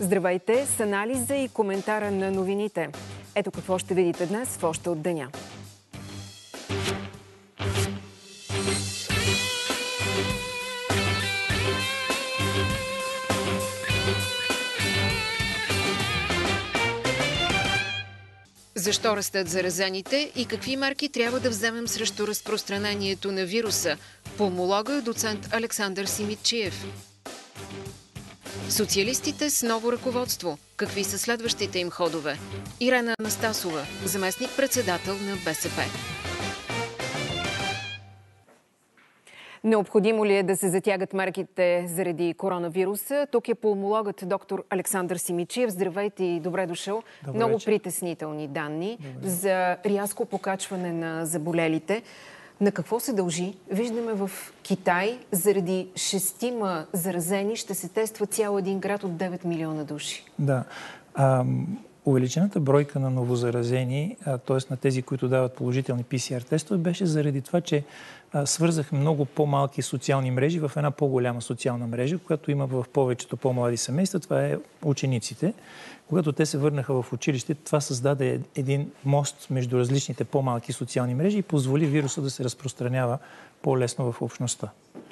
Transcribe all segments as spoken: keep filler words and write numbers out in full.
Здравейте с анализа и коментара на новините. Ето какво ще видите днес в Още от деня. Защо растат заразените и какви мерки трябва да вземем срещу разпространението на вируса? Пулмолога доцент Александър Симидчиев. Социалистите с ново ръководство. Какви са следващите им ходове? Ирена Анастасова, заместник-председател на БСП. Необходимо ли е да се затягат мерките заради коронавируса? Тук е пулмологът доктор Александър Симидчиев. Здравейте и добре дошъл. Добре Много вечер. Притеснителни данни Добре. за рязко покачване на заболелите. На какво се дължи? Виждаме в Китай заради шестима заразени ще се тества цял един град от девет милиона души. Да. А, увеличената бройка на новозаразени, т.е. на тези, които дават положителни пи си ар тестове, беше заради това, че а, свързах много по-малки социални мрежи в една по-голяма социална мрежа, която има в повечето по-млади семейства. Това е учениците. Когато те се върнаха в училище, това създаде един мост между различните по-малки социални мрежи и позволи вируса да се разпространява по-лесно в общността.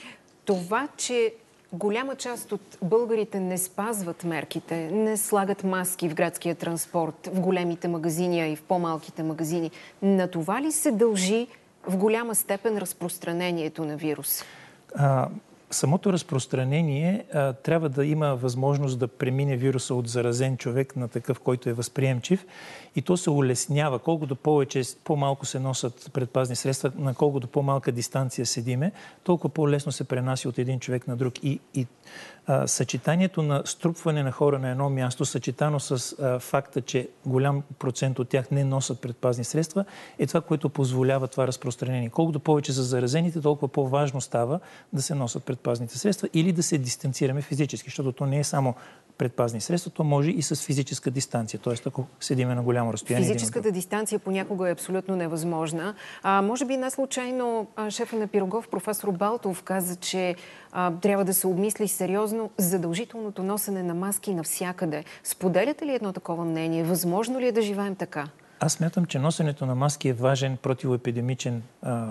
Това, че голяма част от българите не спазват мерките, не слагат маски в градския транспорт, в големите магазини, а и в по-малките магазини, на това ли се дължи в голяма степен разпространението на вирус? А, самото разпространение а, трябва да има възможност да премине вируса от заразен човек на такъв, който е възприемчив, и то се улеснява. Колкото повече, по-малко се носят предпазни средства, на колкото по-малка дистанция седиме, толкова по-лесно се пренася от един човек на друг. И, и а, съчетанието на струпване на хора на едно място, съчетано с а, факта, че голям процент от тях не носят предпазни средства, е това, което позволява това разпространение. Колкото повече за заразените, толкова по-важно става да се носят предпазните средства или да се дистанцираме физически, защото то не е само предпазни средства, то може и с физическа дистанция, т.е. ако седиме на голямо разстояние. Физическата дистанция понякога е абсолютно невъзможна. А, може би не случайно шефа на Пирогов, професор Балтов, каза, че а, трябва да се обмисли сериозно задължителното носене на маски навсякъде. Споделяте ли едно такова мнение? Възможно ли е да живеем така? Аз смятам, че носенето на маски е важен противоепидемичен а,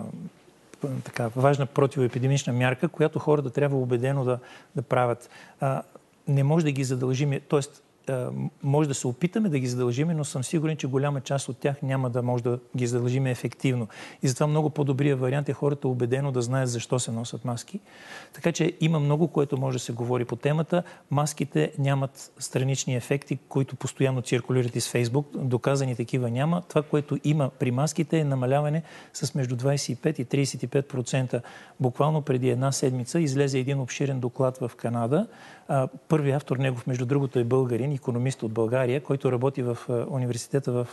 така, важна противоепидемична мярка, която хората трябва убедено да, да правят. А, не може да ги задължим, т.е. може да се опитаме да ги задължим, но съм сигурен, че голяма част от тях няма да може да ги задължим ефективно. И затова много по-добрият вариант е хората убедено да знаят защо се носят маски. Така че има много, което може да се говори по темата. Маските нямат странични ефекти, които постоянно циркулират из Фейсбук. Доказани такива няма. Това, което има при маските, е намаляване с между двадесет и пет и тридесет и пет процента. Буквално преди една седмица излезе един обширен доклад в Канада. Първият автор негов, между другото, е българин, икономист от България, който работи в университета в,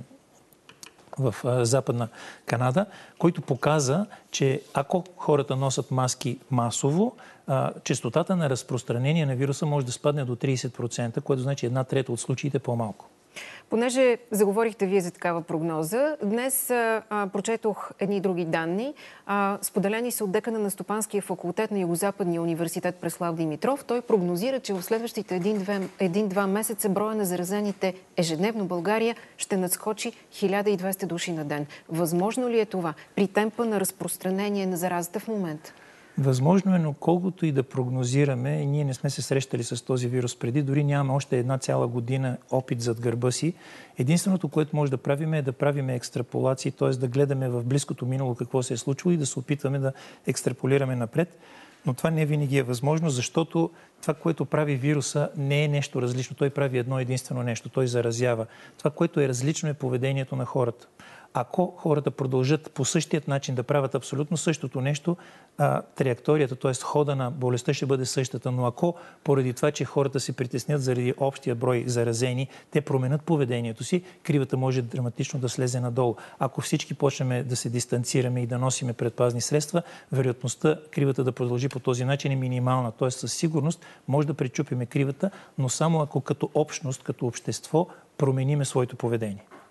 в Западна Канада, който показа, че ако хората носят маски масово, честотата на разпространение на вируса може да спадне до тридесет процента, което значи една трета от случаите по-малко. Понеже заговорихте вие за такава прогноза, днес а, прочетох едни други данни. А, споделени са от декана на Стопанския факултет на Югозападния университет Преслав Димитров. Той прогнозира, че в следващите един-два месеца броя на заразените ежедневно в България ще надскочи хиляда и двеста души на ден. Възможно ли е това при темпа на разпространение на заразата в момента? Възможно е, но колкото и да прогнозираме, ние не сме се срещали с този вирус преди, дори нямаме още една цяла година опит зад гърба си. Единственото, което може да правим, е да правим екстраполации, т.е. да гледаме в близкото минало какво се е случило и да се опитваме да екстраполираме напред. Но това не винаги е възможно, защото това, което прави вируса, не е нещо различно. Той прави едно единствено нещо. Той заразява. Това, което е различно, е поведението на хората. Ако хората продължат по същият начин да правят абсолютно същото нещо, а, траекторията, т.е. хода на болестта ще бъде същата. Но ако поради това, че хората се притеснят заради общия брой заразени, те променят поведението си, кривата може драматично да слезе надолу. Ако всички почнем да се дистанцираме и да носиме предпазни средства, вероятността кривата да продължи по този начин е минимална. Т.е. със сигурност може да пречупиме кривата, но само ако като общност, като общество промениме своето поведение.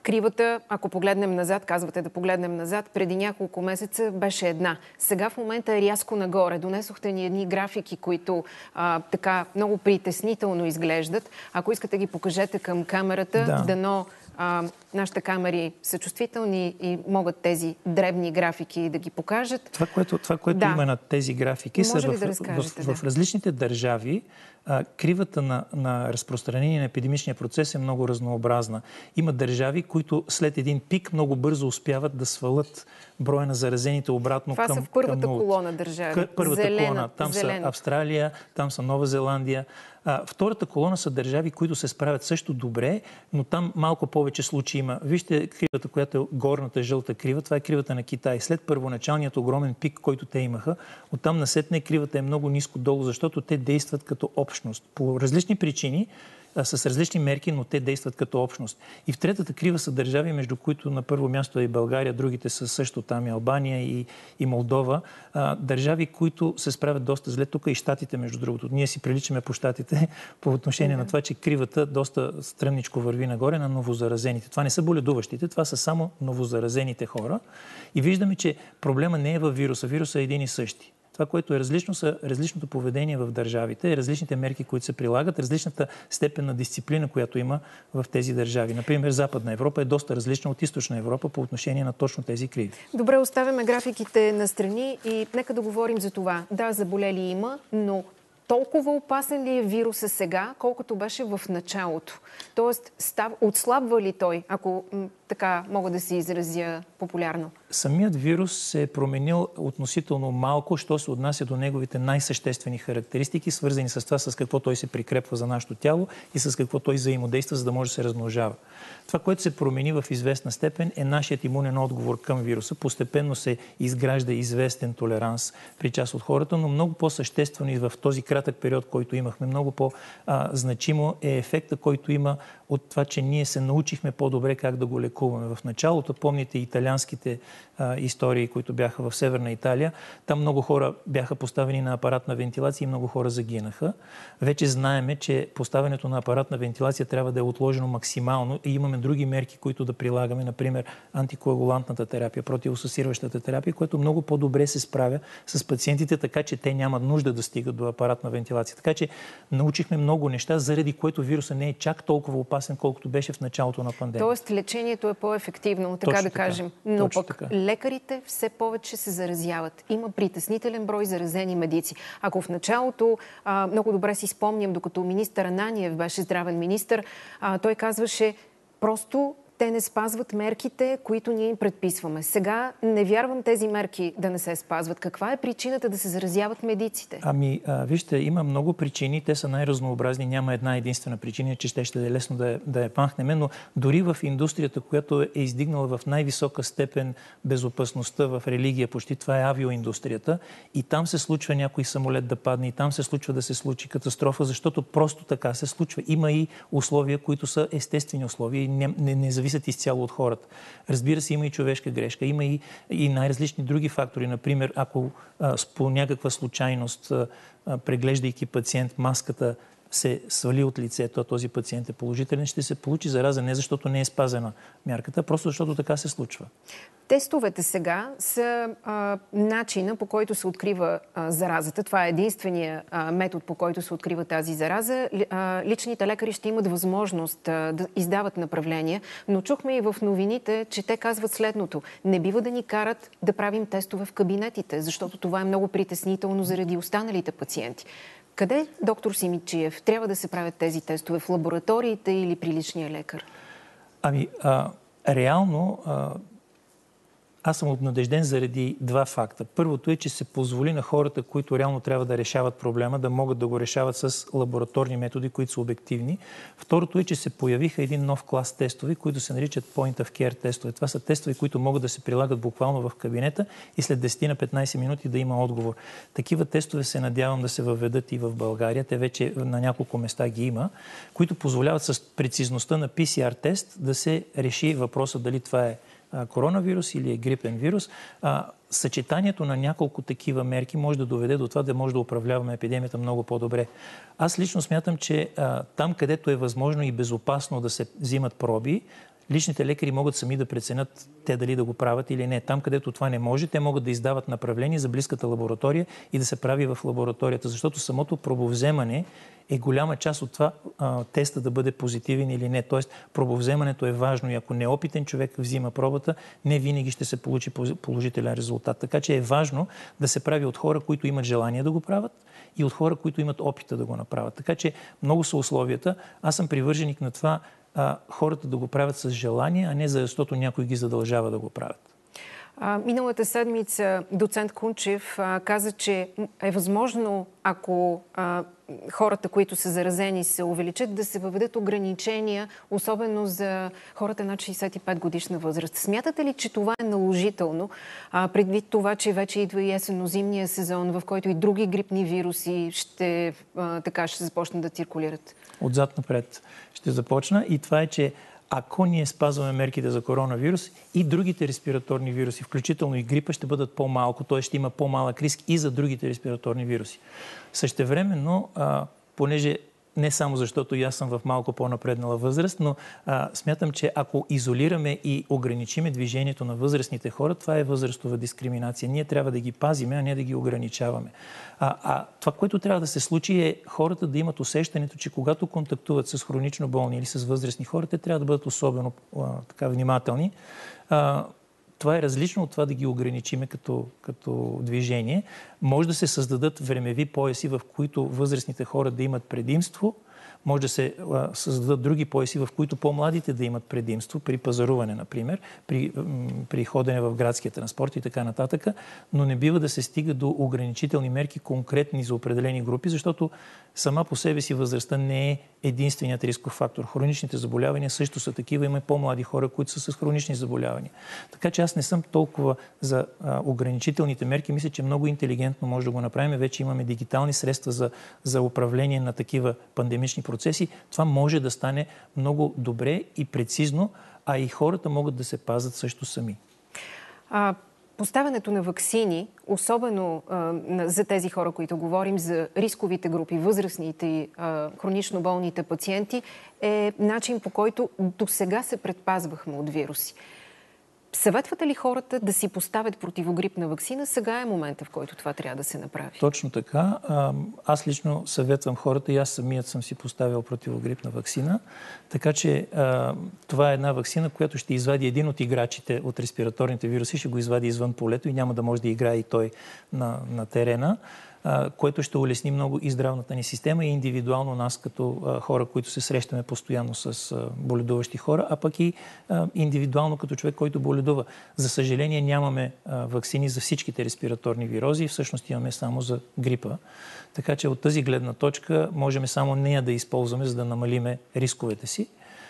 Кривата, ако погледнем назад, казвате да погледнем назад, преди няколко месеца беше една. Сега в момента е рязко нагоре. Донесохте ни едни графики, които а, така много притеснително изглеждат. Ако искате ги покажете към камерата, да. дано а, нашите камери са чувствителни и могат тези дребни графики да ги покажат. Това, което, това, което да. има на тези графики, може са в, да в, в, да. в различните държави. А, кривата на, на разпространение на епидемичния процес е много разнообразна. Има държави, които след един пик много бързо успяват да свалят броя на заразените обратно Това към са в първата към колона държави. Първата Зелена, колона. Там зелена. са Австралия, там са Нова Зеландия. А, втората колона са държави, които се справят също добре, но там малко повече случаи има. Вижте кривата, която е горната жълта крива. Това е кривата на Китай. След първоначалният огромен пик, който те имаха, оттам насетне кривата е много ниско долу, защото те действат като общност. По различни причини, с различни мерки, но те действат като общност. И в третата крива са държави, между които на първо място е и България, другите са също там и Албания и, и Молдова. А, държави, които се справят доста зле. Тук и щатите, между другото. Ние си приличаме по щатите по отношение mm-hmm. на това, че кривата доста стръмничко върви нагоре на новозаразените. Това не са боледуващите, това са само новозаразените хора. И виждаме, че проблема не е във вируса. Вирусът е един и същи. Това, което е различно, са различното поведение в държавите, различните мерки, които се прилагат, различната степен на дисциплина, която има в тези държави. Например, Западна Европа е доста различна от Източна Европа по отношение на точно тези криви. Добре, оставяме графиките настрани и нека да говорим за това. Да, заболели има, но толкова опасен ли е вируса сега, колкото беше в началото? Тоест, став... отслабва ли той, ако м- така мога да се изразя популярно? Самият вирус се е променил относително малко, що се отнася до неговите най-съществени характеристики, свързани с това, с какво той се прикрепва за нашето тяло и с какво той взаимодейства, за да може да се размножава. Това, което се промени в известна степен, е нашият имунен отговор към вируса. Постепенно се изгражда известен толеранс при част от хората, но много по-съществено и в този кратък период, който имахме, много по-значимо е ефекта, който има от това, че ние се научихме по-добре как да го лекуваме. В началото, помните италианските а, истории, които бяха в Северна Италия, там много хора бяха поставени на апаратна вентилация и много хора загинаха. Вече знаеме, че поставянето на апаратна вентилация трябва да е отложено максимално и имаме други мерки, които да прилагаме, например антикоагулантната терапия, противосъсирващата терапия, което много по-добре се справя с пациентите, така че те нямат нужда да стигат до апаратна вентилация. Така че научихме много неща, заради което вируса не е чак толкова опасен, колкото беше в началото на пандемията. Тоест лечението е по-ефективно, така Точно да така. кажем. Но Точно пък така. лекарите все повече се заразяват. Има притеснителен брой заразени медици. Ако в началото, а, много добре си спомням, докато министър Ананиев беше здравен министър, а, той казваше просто те не спазват мерките, които ние им предписваме. Сега не вярвам тези мерки да не се спазват. Каква е причината да се заразяват медиците? Ами, а, вижте, има много причини. Те са най-разнообразни. Няма една единствена причина, че ще, ще е лесно да, да я пахнем. Но дори в индустрията, която е издигнала в най-висока степен безопасността в религия, почти това е авиоиндустрията. И там се случва някой самолет да падне, и там се случва да се случи катастрофа, защото просто така се случва. Има и условия, които са естествени условия и не, не, не зависят изцяло от хората. Разбира се, има и човешка грешка, има и, и най-различни други фактори. Например, ако а, по някаква случайност, а, преглеждайки пациент, маската се свали от лицето, а този пациент е положителен, ще се получи зараза не защото не е спазена мярката, а просто защото така се случва. Тестовете сега са а, начина, по който се открива а, заразата. Това е единствения а, метод, по който се открива тази зараза. А, личните лекари ще имат възможност а, да издават направления, но чухме и в новините, че те казват следното. Не бива да ни карат да правим тестове в кабинетите, защото това е много притеснително заради останалите пациенти. Къде, доктор Симидчиев, трябва да се правят тези тестове? В лабораториите или при личния лекар? Ами, а, реално а, аз съм обнадежден заради два факта. Първото е, че се позволи на хората, които реално трябва да решават проблема, да могат да го решават с лабораторни методи, които са обективни. Второто е, че се появиха един нов клас тестове, които се наричат Point of Care тестове. Това са тестове, които могат да се прилагат буквално в кабинета и след десет на петнайсет минути да има отговор. Такива тестове се надявам да се въведат и в България. Те вече на няколко места ги има, които позволяват с прецизността на пи си ар тест да се реши въпроса дали това е коронавирус или е грипен вирус. А, съчетанието на няколко такива мерки може да доведе до това да може да управляваме епидемията много по-добре. Аз лично смятам, че а, там, където е възможно и безопасно да се взимат проби, личните лекари могат сами да преценят те дали да го правят или не. Там, където това не може, те могат да издават направление за близката лаборатория и да се прави в лабораторията, защото самото пробовземане е голяма част от това а, теста да бъде позитивен или не. Тоест, пробовземането е важно и ако неопитен човек взима пробата, не винаги ще се получи положителен резултат. Така че е важно да се прави от хора, които имат желание да го правят и от хора, които имат опита да го направят. Така че много са условията. Аз съм привърженик на това а, хората да го правят с желание, а не защото някой ги задължава да го правят. А, миналата седмица доцент Кунчев а, каза, че е възможно, ако а, хората, които са заразени, се увеличат, да се въведат ограничения, особено за хората над шейсет и пет годишна възраст. Смятате ли, че това е наложително, а, предвид това, че вече идва и есенно-зимния сезон, в който и други грипни вируси ще, а, така, ще започнат да циркулират? Отзад напред ще започна и това е, че ако ние спазваме мерките за коронавирус, и другите респираторни вируси, включително и грипа, ще бъдат по-малко, т.е. ще има по-малък риск и за другите респираторни вируси. Същевременно, а, понеже не само защото и аз съм в малко по-напреднала възраст, но а, смятам, че ако изолираме и ограничиме движението на възрастните хора, това е възрастова дискриминация. Ние трябва да ги пазиме, а не да ги ограничаваме. А, а това, което трябва да се случи, е хората да имат усещането, че когато контактуват с хронично болни или с възрастни хора, те трябва да бъдат особено а, така внимателни. А, Това е различно от това да ги ограничиме като, като движение. Може да се създадат времеви пояси, в които възрастните хора да имат предимство. Може да се а, създадат други пояси, в които по-младите да имат предимство, при пазаруване, например, при, при ходене в градския транспорт и така нататък. Но не бива да се стига до ограничителни мерки, конкретни за определени групи, защото сама по себе си възрастта не е единственият рисков фактор. Хроничните заболявания също са такива. Има и по-млади хора, които са с хронични заболявания. Така че аз не съм толкова за а, ограничителните мерки. Мисля, че много интелигентно може да го направим. Вече имаме дигитални средства за, за управление на такива пандемични процеси. Това може да стане много добре и прецизно, а и хората могат да се пазят също сами. А... Поставянето на ваксини, особено а, за тези хора, които говорим, за рисковите групи, възрастните и хронично болните пациенти, е начин, по който досега се предпазвахме от вируси. Съветвате ли хората да си поставят противогрипна ваксина? Сега е момента, в който това трябва да се направи. Точно така. Аз лично съветвам хората и аз самият съм си поставил противогрипна ваксина. Така че това е една ваксина, която ще извади един от играчите от респираторните вируси, ще го извади извън полето и няма да може да играе и той на, на терена, което ще улесни много и здравната ни система и индивидуално нас като хора, които се срещаме постоянно с боледуващи хора, а пък и индивидуално като човек, който боледува. За съжаление нямаме ваксини за всичките респираторни вирози, всъщност имаме само за грипа. Така че от тази гледна точка можем само нея да използваме, за да намалиме рисковете си.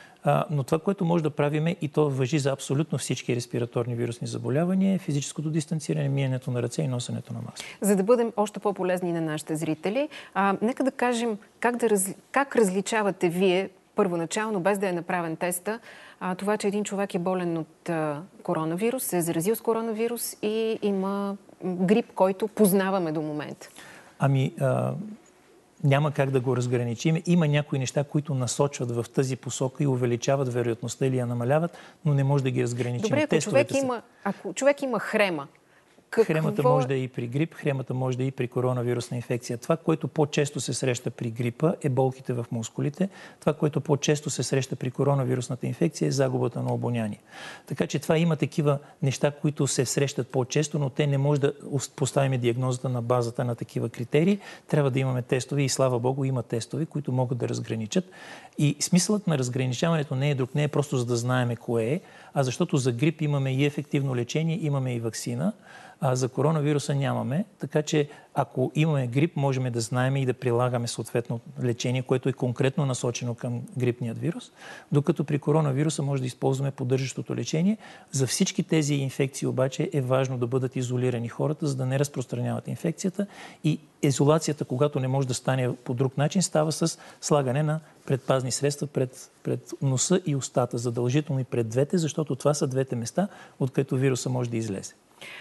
Но това, което може да правиме, и то важи за абсолютно всички респираторни вирусни заболявания, е физическото дистанциране, миенето на ръце и носенето на маска. За да бъдем още по-полезни на нашите зрители, а, нека да кажем как, да раз... как различавате вие първоначално, без да е направен теста, а, това, че един човек е болен от а, коронавирус, се е заразил с коронавирус и има грип, който познаваме до момента. Ами... А... Няма как да го разграничим. Има някои неща, които насочват в тази посока и увеличават вероятността или я намаляват, но не може да ги разграничим. Добре, ако човек, има, ако човек има хрема, какво... Хремата може да е и при грип, хремата може да е и при коронавирусна инфекция. Това, което по-често се среща при грипа, е болките в мускулите. Това, което по-често се среща при коронавирусната инфекция, е загубата на обоняние. Така че това има такива неща, които се срещат по-често, но те не може да поставим диагнозата на базата на такива критерии. Трябва да имаме тестове и слава Богу има тестове, които могат да разграничат. И смисълът на разграничаването не е друг, не е просто за да знаем кое е, а защото за грип имаме и ефективно лечение, имаме и ваксина. А за коронавируса нямаме, така че ако имаме грип, можем да знаем и да прилагаме съответно лечение, което е конкретно насочено към грипният вирус, докато при коронавируса може да използваме поддържащото лечение. За всички тези инфекции обаче е важно да бъдат изолирани хората, за да не разпространяват инфекцията и изолацията, когато не може да стане по друг начин, става с слагане на предпазни средства пред, пред носа и устата, задължително и пред двете, защото това са двете места, откъдето вируса може да излезе.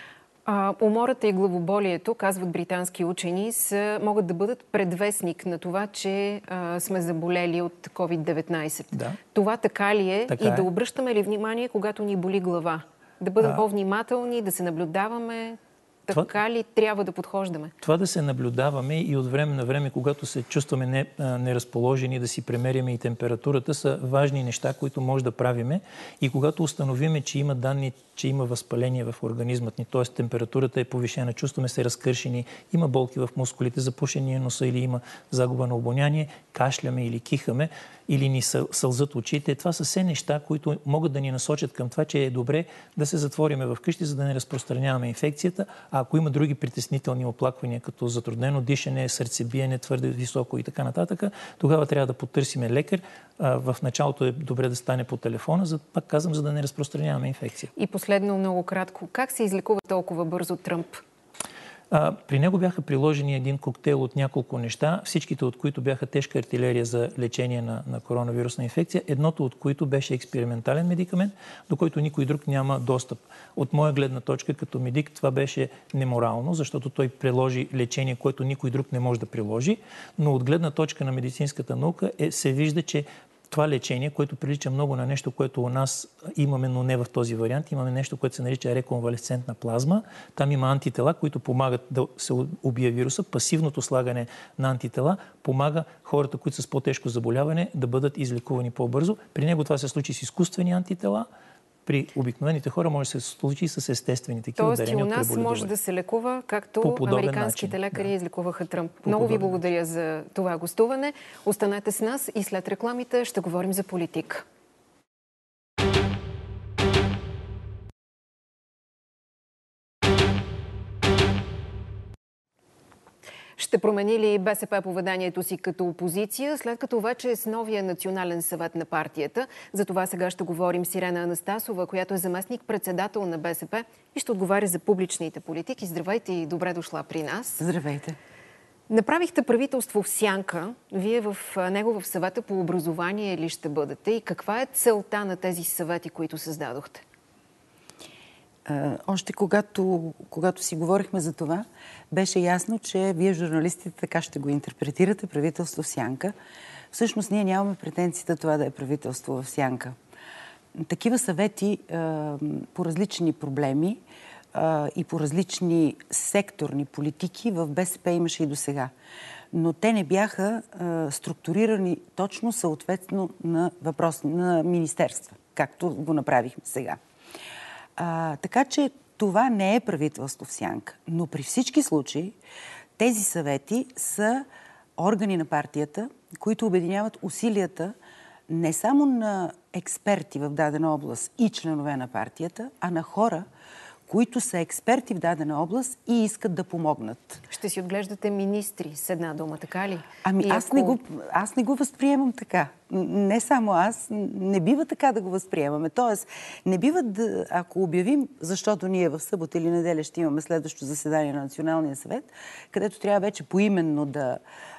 А, умората и главоболието, казват британски учени, са, могат да бъдат предвестник на това, че а, сме заболели от ковид деветнайсет. Да. Това така ли е? Така и е. да обръщаме ли внимание, когато ни боли глава? Да бъдем а... по-внимателни, да се наблюдаваме? Така това, ли трябва да подхождаме? Това да се наблюдаваме и от време на време, когато се чувстваме не, а, неразположени, да си премериме и температурата, са важни неща, които може да правиме. И когато установиме, че има данни, че има възпаление в организмът ни, т.е. температурата е повишена, чувстваме се разкършени, има болки в мускулите, запушение носа или има загуба на обоняние, кашляме или кихаме, или ни сълзат очите. Това са все неща, които могат да ни насочат към това, че е добре да се затвориме вкъщи, за да не разпространяваме инфекцията. А ако има други притеснителни оплаквания, като затруднено дишане, сърцебиене твърде високо и така нататък, тогава трябва да потърсиме лекар. В началото е добре да стане по телефона, за, пак казвам, за да не разпространяваме инфекция. И последно, много кратко, как се излекува толкова бързо Тръмп? А, при него бяха приложени един коктейл от няколко неща, всичките от които бяха тежка артилерия за лечение на, на коронавирусна инфекция, едното от които беше експериментален медикамент, до който никой друг няма достъп. От моя гледна точка като медик това беше неморално, защото той приложи лечение, което никой друг не може да приложи, но от гледна точка на медицинската наука е, се вижда, че това лечение, което прилича много на нещо, което у нас имаме, но не в този вариант. Имаме нещо, което се нарича реконвалесцентна плазма. Там има антитела, които помагат да се убие вируса. Пасивното слагане на антитела помага хората, които са с по-тежко заболяване, да бъдат излекувани по-бързо. При него това се случи с изкуствени антитела. При обикновените хора може да се случи с естествени такива дарения от преболедуване. Тоест и у нас може да се лекува, както американските начин. лекари Да. излекуваха Тръмп. По Много ви благодаря начин. за това гостуване. Останете с нас и след рекламите ще говорим за политика. Ще промени ли БСП поведението си като опозиция, след като вече е с новия национален съвет на партията? За това сега ще говорим с Ирена Анастасова, която е заместник-председател на БСП и ще отговаря за публичните политики. Здравейте и добре дошла при нас. Здравейте. Направихте правителство в сянка. Вие в него в съвета по образование ли ще бъдете? И каква е целта на тези съвети, които създадохте? Още когато, когато си говорихме за това, беше ясно, че вие, журналистите, така ще го интерпретирате, правителство в сянка. Всъщност ние нямаме претенцията това да е правителство в сянка. Такива съвети а, по различни проблеми а, и по различни секторни политики в БСП имаше и до сега. Но те не бяха а, структурирани точно съответно на въпрос на министерства, както го направихме сега. А, така че това не е правителство в сянка. Но при всички случаи тези съвети са органи на партията, които обединяват усилията не само на експерти в дадена област и членове на партията, а на хора, които са експерти в дадена област и искат да помогнат. Ще си отглеждате министри с една дума, така ли? Ами аз, ако... не го, аз не го възприемам така. Не само аз, не бива така да го възприемаме. Тоест, не бива да, ако обявим, защото ние в събота или неделя ще имаме следващото заседание на Националния съвет, където трябва вече поименно да,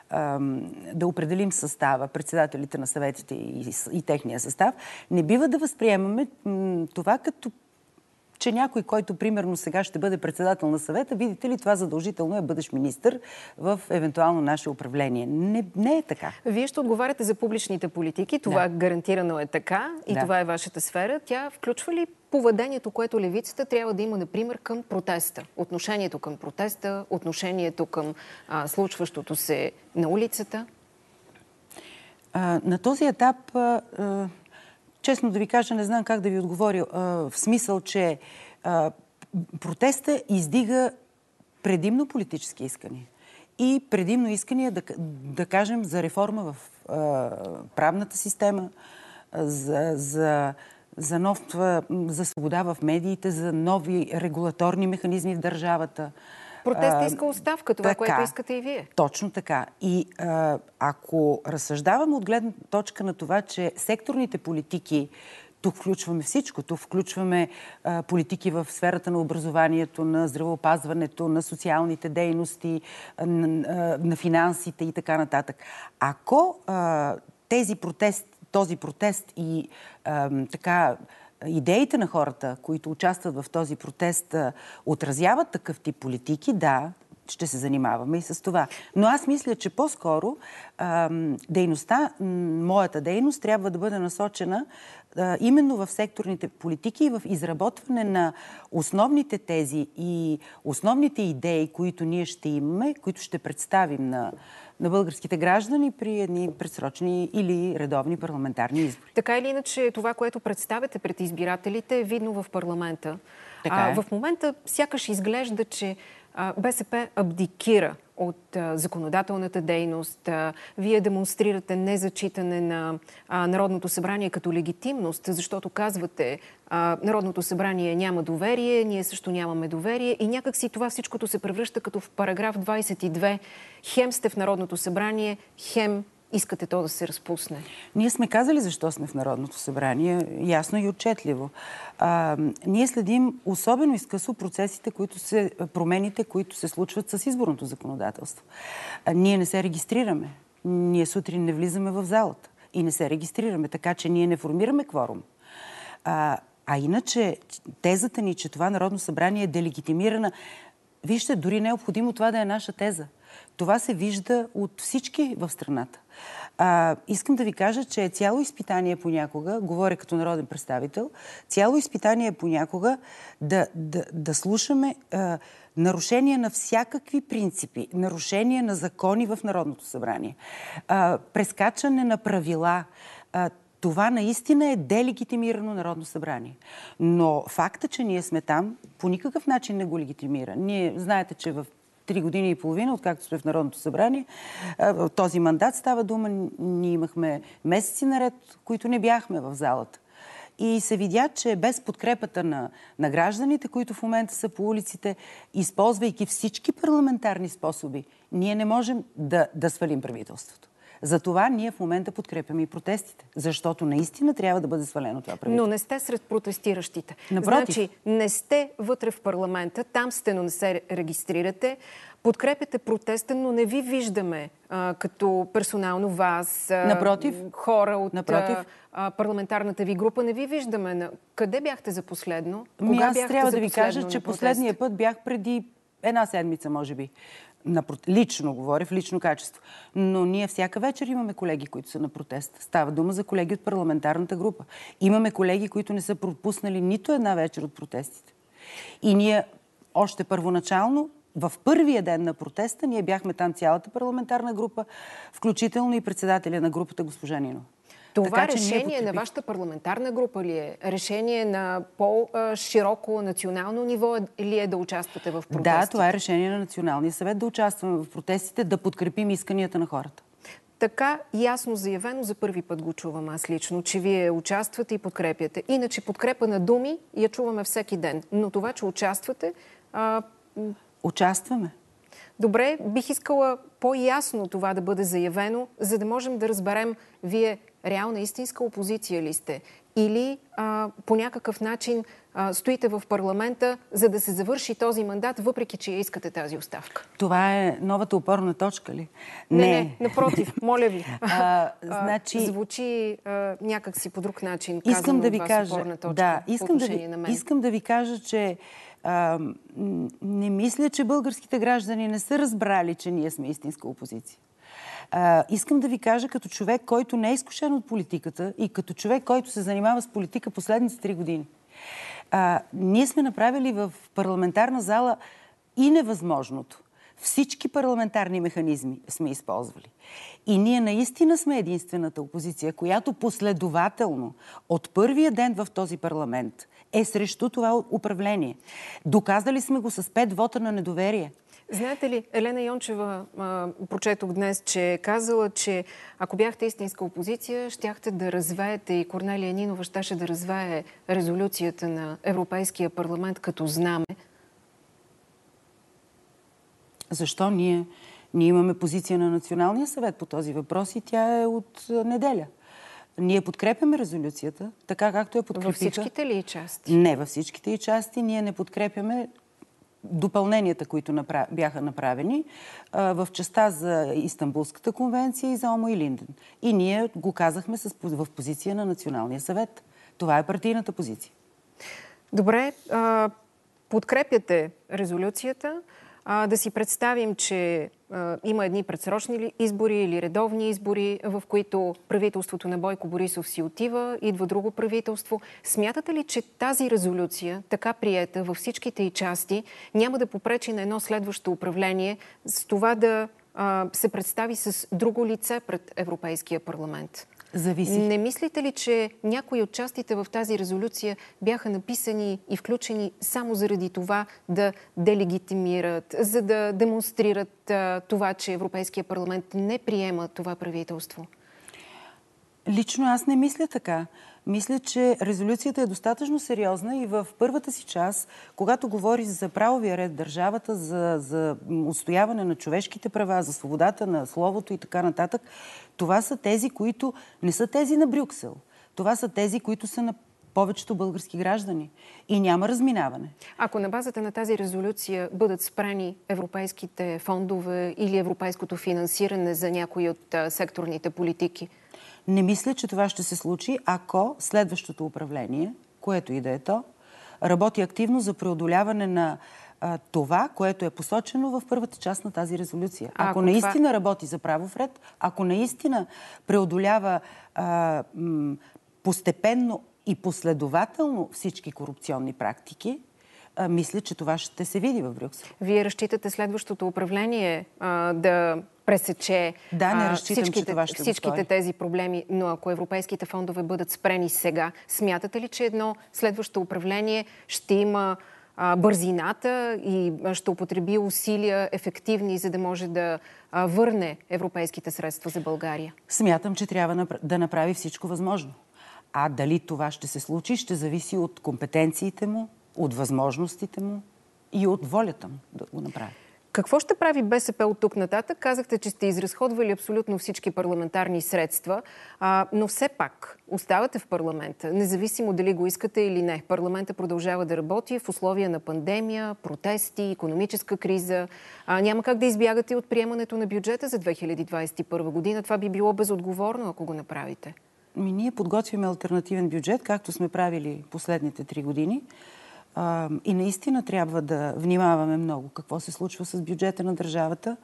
да определим състава, председателите на съветите и, и техния състав, не бива да възприемаме това като че някой, който примерно сега ще бъде председател на съвета, видите ли, това задължително е бъдеш министър в евентуално наше управление. Не, не е така. Вие ще отговаряте за публичните политики. Това да. гарантирано е така и да. това е вашата сфера. Тя включва ли поведението, което левицата трябва да има, например, към протеста? Отношението към протеста, отношението към а, случващото се на улицата? А, на този етап... А, Честно да ви кажа, не знам как да ви отговоря, в смисъл, че протеста издига предимно политически искания. И предимно искания, да, да кажем, за реформа в правната система, за, за, за, нов, за свобода в медиите, за нови регулаторни механизми в държавата. Протест иска оставка, това, така, което искате и вие. Точно така. И а, ако разсъждаваме от гледна точка на това, че секторните политики, тук включваме всичко, тук включваме а, политики в сферата на образованието, на здравеопазването, на социалните дейности, на, на финансите и така нататък. Ако а, тези протест, този протест и а, така идеите на хората, които участват в този протест, отразяват такъв тип политики, да, ще се занимаваме и с това. Но аз мисля, че по-скоро дейността, моята дейност трябва да бъде насочена именно в секторните политики и в изработване на основните тези и основните идеи, които ние ще имаме, които ще представим на, на българските граждани при едни предсрочни или редовни парламентарни избори. Така или иначе, това, което представяте пред избирателите, е видно в парламента. Така е. А, в момента сякаш изглежда, че БСП абдикира от а, законодателната дейност. А, вие демонстрирате незачитане на а, Народното събрание като легитимност, защото казвате, а, Народното събрание няма доверие, ние също нямаме доверие и някак си това всичкото се превръща като в параграф двадесет и две. Хем сте в Народното събрание, хем искате то да се разпусне. Ние сме казали защо сме в Народното събрание, ясно и отчетливо. А, ние следим особено изкъсо процесите, които се, промените, които се случват с изборното законодателство. А, ние не се регистрираме. Ние сутрин не влизаме в залата и не се регистрираме, така че ние не формираме кворум. А, а иначе тезата ни, че това Народно събрание е делегитимирана, вижте, дори не е необходимо това да е наша теза. Това се вижда от всички в страната. А, искам да ви кажа, че е цяло изпитание понякога, говоря като народен представител, цяло изпитание понякога да, да, да слушаме а, нарушения на всякакви принципи, нарушения на закони в Народното събрание, а, прескачане на правила. А, това наистина е делегитимирано Народно събрание. Но факта, че ние сме там, по никакъв начин не го легитимира. Ние знаете, че в три години и половина, откакто сме в Народното събрание, този мандат става дума, ние имахме месеци наред, които не бяхме в залата. И се видя, че без подкрепата на, на гражданите, които в момента са по улиците, използвайки всички парламентарни способи, ние не можем да, да свалим правителството. Затова ние в момента подкрепяме и протестите, защото наистина трябва да бъде свалено това правителство. Но не сте сред протестиращите. Напротив. Значи, не сте вътре в парламента, там сте, но не се регистрирате. Подкрепяте протеста, но не ви виждаме а, като персонално вас, а, Напротив. хора от Напротив. А, парламентарната ви група. Не ви виждаме. Къде бяхте за последно? Кога Ми аз бяхте трябва да ви кажа, че на последния път бях преди една седмица, може би. На, лично говоря, в лично качество. Но ние всяка вечер имаме колеги, които са на протест. Става дума за колеги от парламентарната група. Имаме колеги, които не са пропуснали нито една вечер от протестите. И ние още първоначално, в първия ден на протеста, ние бяхме там цялата парламентарна група, включително и председателя на групата госпожа Нинова. Това така, решение на вашата парламентарна група ли е? Решение на по-широко национално ниво ли е да участвате в протестите? Да, това е решение на Националния съвет да участваме в протестите, да подкрепим исканията на хората. Така ясно заявено за първи път го чувам аз лично, че вие участвате и подкрепяте. Иначе подкрепа на думи я чуваме всеки ден. Но това, че участвате... А... Участваме. Добре, бих искала по-ясно това да бъде заявено, за да можем да разберем вие реална истинска опозиция ли сте или а, по някакъв начин а, стоите в парламента, за да се завърши този мандат, въпреки че искате тази оставка. Това е новата опорна точка ли? Не, не, не напротив, моля ви. А, значи... а, звучи а, някак си по друг начин, искам казано да ви от вас кажа, опорна точка да, искам по отношение да ви, на мен. Искам да ви кажа, че а, не мисля, че българските граждани не са разбрали, че ние сме истинска опозиция. А, искам да ви кажа като човек, който не е изкушен от политиката и като човек, който се занимава с политика последните три години. А, ние сме направили в парламентарна зала и невъзможното. Всички парламентарни механизми сме използвали. И ние наистина сме единствената опозиция, която последователно от първия ден в този парламент е срещу това управление. Доказали сме го с пет вота на недоверие. Знаете ли, Елена Йончева, а, прочетох днес, че е казала, че ако бяхте истинска опозиция, щяхте да развеете и Корнелия Нинова щеше да развее резолюцията на Европейския парламент като знаме. Защо ние, ние имаме позиция на Националния съвет по този въпрос и тя е от неделя. Ние подкрепяме резолюцията, така както я подкрепиха. Във всичките ли части? Не, във всичките и части. Ние не подкрепяме допълненията, които направ... бяха направени а, в частта за Истанбулската конвенция и за Омо и Линден. И ние го казахме с... в позиция на Националния съвет. Това е партийната позиция. Добре, а, подкрепяте резолюцията. А, да си представим, че а, има едни предсрочни избори или редовни избори, в които правителството на Бойко Борисов си отива, идва друго правителство. Смятате ли, че тази резолюция, така приета във всичките й части, няма да попречи на едно следващо управление с това да а, се представи с друго лице пред Европейския парламент? Зависи. Не мислите ли, че някои от частите в тази резолюция бяха написани и включени само заради това да делегитимират, за да демонстрират а, това, че Европейския парламент не приема това правителство? Лично аз не мисля така. Мисля, че резолюцията е достатъчно сериозна и в първата си част, когато говори за правовия ред в държавата, за, за отстояване на човешките права, за свободата на словото и така нататък, това са тези, които не са тези на Брюксел. Това са тези, които са на повечето български граждани. И няма разминаване. Ако на базата на тази резолюция бъдат спрени европейските фондове или европейското финансиране за някои от а, секторните политики? Не мисля, че това ще се случи, ако следващото управление, което и да е то, работи активно за преодоляване на а, това, което е посочено в първата част на тази резолюция. Ако, ако наистина това... работи за правов ред, ако наистина преодолява а, м, постепенно и последователно всички корупционни практики, а, мисля, че това ще се види в Брюксел. Вие разчитате следващото управление а, да пресече да, не разчитам, всичките, че това ще всичките тези проблеми, но ако европейските фондове бъдат спрени сега, смятате ли, че едно следващо управление ще има а, бързината и ще употреби усилия ефективни, за да може да а, върне европейските средства за България? Смятам, че трябва да направи всичко възможно. А дали това ще се случи, ще зависи от компетенциите му, от възможностите му и от волята му да го направи. Какво ще прави БСП от тук нататък? Казахте, че сте изразходвали абсолютно всички парламентарни средства, а, но все пак оставате в парламента, независимо дали го искате или не. Парламентът продължава да работи в условия на пандемия, протести, икономическа криза. А, няма как да избягате от приемането на бюджета за две хиляди двадесет и първа година. Това би било безотговорно, ако го направите. Ми, ние подготвяме алтернативен бюджет, както сме правили последните три години. А, и наистина трябва да внимаваме много какво се случва с бюджета на държавата,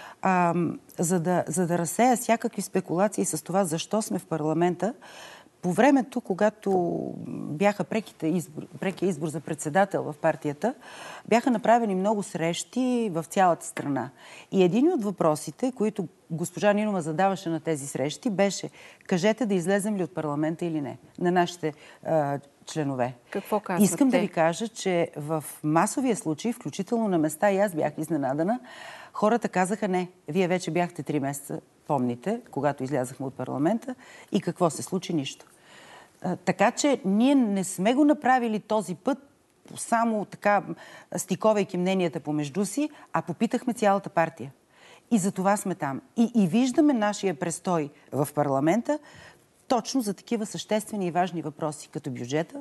а, за, да, за да разсея всякакви спекулации с това защо сме в парламента. По времето, когато бяха преките избор, прекия избор за председател в партията, бяха направени много срещи в цялата страна. И един от въпросите, които госпожа Нинова задаваше на тези срещи, беше: кажете да излезем ли от парламента или не, на нашите а, членове. Какво казвате? Искам да ви кажа, че в масовия случай, включително на места, и аз бях изненадана, хората казаха не. Вие вече бяхте три месеца, помните, когато излязахме от парламента, и какво се случи? Нищо. А, така че ние не сме го направили този път само така, стиковайки мненията помежду си, а попитахме цялата партия. И за това сме там. И, и виждаме нашия престой в парламента точно за такива съществени и важни въпроси, като бюджета,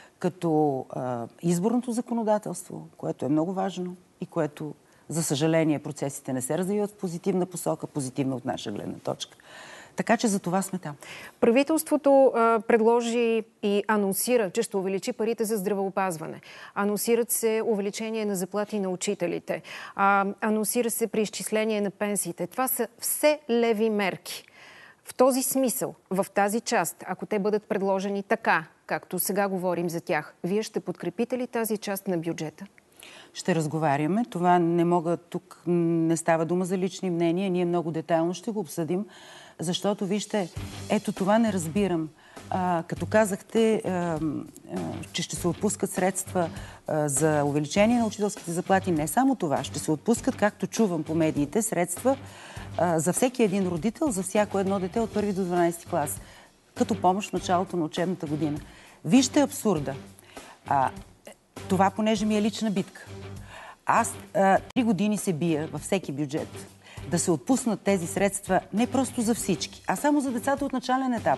като а, изборното законодателство, което е много важно и което, за съжаление, процесите не се развиват в позитивна посока, позитивна от наша гледна точка. Така че за това сме там. Правителството а, предложи и анонсира, че ще увеличи парите за здравеопазване. Анонсират се увеличение на заплати на учителите. А, анонсира се преизчисление на пенсиите. Това са все леви мерки. В този смисъл, в тази част, ако те бъдат предложени така, както сега говорим за тях, вие ще подкрепите ли тази част на бюджета? Ще разговаряме. Това не мога, тук не става дума за лични мнения. Ние много детайлно ще го обсъдим, защото, вижте, ето това не разбирам. А, като казахте, а, а, че ще се отпускат средства а, за увеличение на учителските заплати, не само това. Ще се отпускат, както чувам по медиите, средства а, за всеки един родител, за всяко едно дете от първи до дванадесети клас, като помощ в началото на учебната година. Вижте абсурда. А, това, понеже ми е лична битка. Аз а, три години се бия във всеки бюджет да се отпуснат тези средства не просто за всички, а само за децата от начален етап.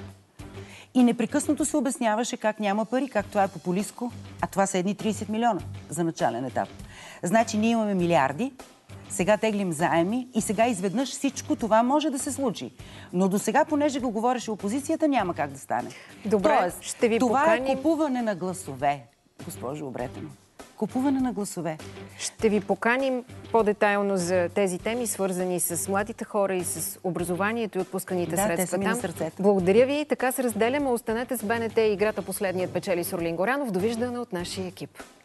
И непрекъснато се обясняваше как няма пари, как това е популистко, а това са едни тридесет милиона за начален етап. Значи ние имаме милиарди, сега теглим заеми и сега изведнъж всичко това може да се случи. Но до сега, понеже го говореше опозицията, няма как да стане. Добре, Тоест, ще ви това поканим... е купуване на гласове, госпожо Обретено. Купуване на гласове. Ще ви поканим по-детайлно за тези теми, свързани с младите хора и с образованието и отпусканите да, средства те са ми там. на сърцето. Благодаря ви. Така се разделяме. Останете с БНТ и играта "Последният печели" с Орлин Горанов. Довиждане от нашия екип.